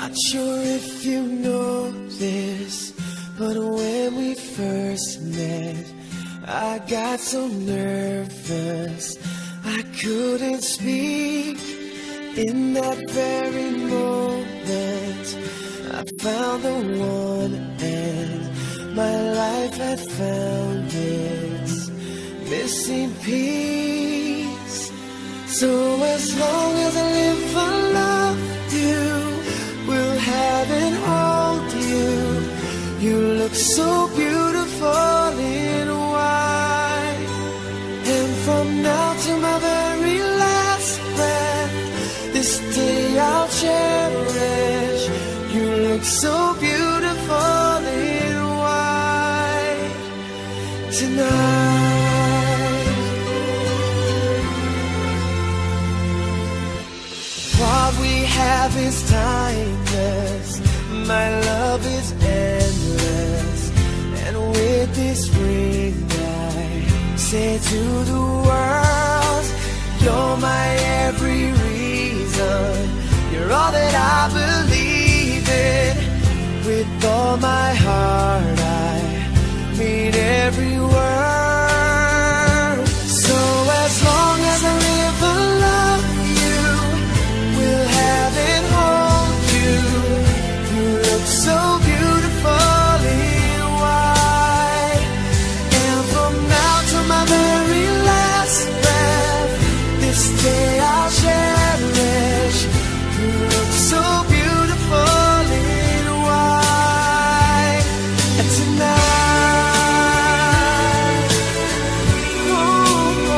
Not sure if you know this, but when we first met, I got so nervous I couldn't speak. In that very moment, I found the one, and my life had found its missing piece. So as long as I live, I love you, will have and hold you. You look so beautiful in white, and from now to my very last breath, this day I'll cherish. You look so beautiful in white tonight. What we have is timeless, my love is endless, and with this ring I say to the world, you're my every reason, you're all that I believe in. With all my heart I mean every word. So as long as I live, I love you, will have and hold you. You look so beautiful in white, and from now to my very last breath, this day I'll cherish. You look so beautiful in white tonight. Oh,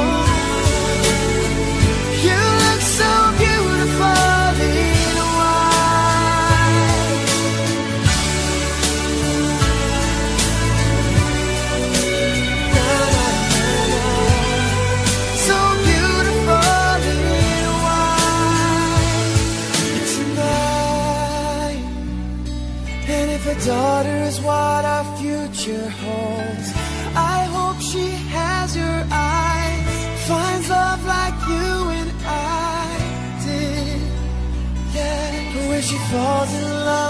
you look so beautiful in white. Na, na, na, na. So beautiful in white tonight. And if a daughter is what our future holds, I hope she has your eyes, finds love like you and I did. Yeah, when she falls in love